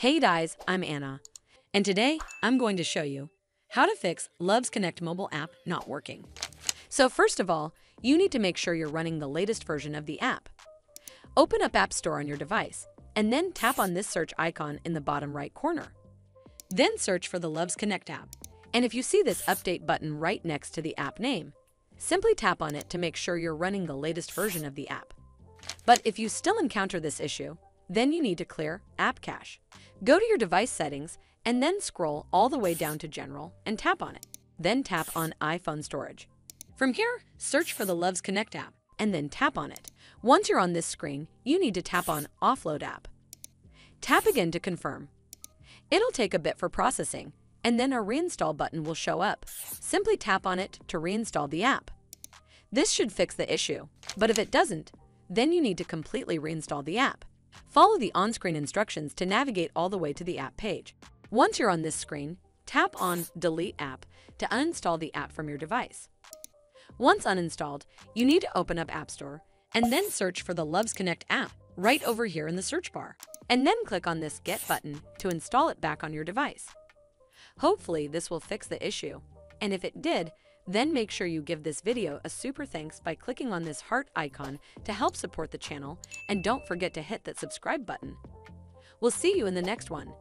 Hey guys, I'm Anna, and today I'm going to show you how to fix Love's Connect mobile app not working. So first of all, you need to make sure you're running the latest version of the app. Open up App Store on your device, and then tap on this search icon in the bottom right corner. Then search for the Love's Connect app, and if you see this update button right next to the app name, simply tap on it to make sure you're running the latest version of the app. But if you still encounter this issue, then you need to clear App Cache. Go to your device settings and then scroll all the way down to General and tap on it. Then tap on iPhone Storage. From here, search for the Love's Connect app and then tap on it. Once you're on this screen, you need to tap on Offload App. Tap again to confirm. It'll take a bit for processing, and then a Reinstall button will show up. Simply tap on it to reinstall the app. This should fix the issue, but if it doesn't, then you need to completely reinstall the app. Follow the on-screen instructions to navigate all the way to the app page. Once you're on this screen, tap on Delete App to uninstall the app from your device. Once uninstalled, you need to open up App Store and then search for the Love's Connect app right over here in the search bar, and then click on this Get button to install it back on your device. Hopefully this will fix the issue, and if it did, then make sure you give this video a super thanks by clicking on this heart icon to help support the channel, and don't forget to hit that subscribe button. We'll see you in the next one.